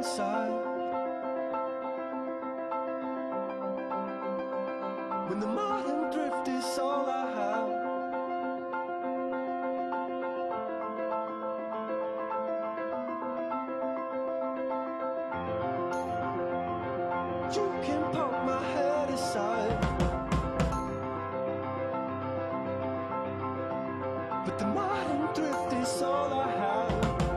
inside. When the modern drift is all I have, you can poke my head aside, but the modern drift is all I have.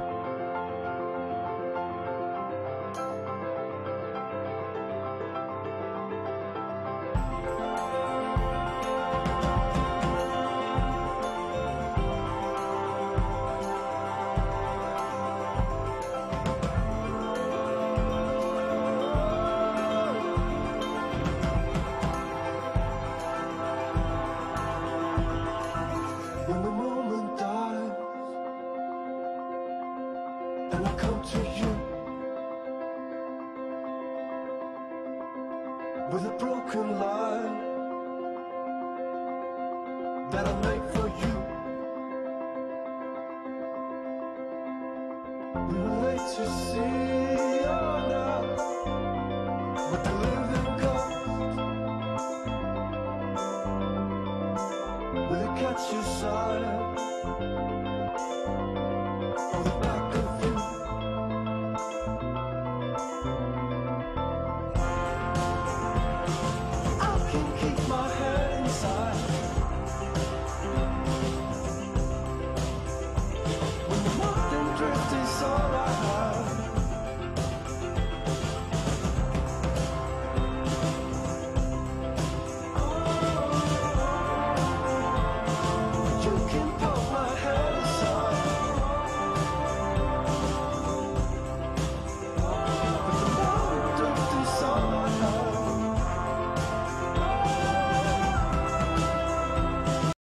When the moment dies and I come to you with a broken lie that I make for you, we were late to see, oh no, what the living cost. Will it catch you side? Or the back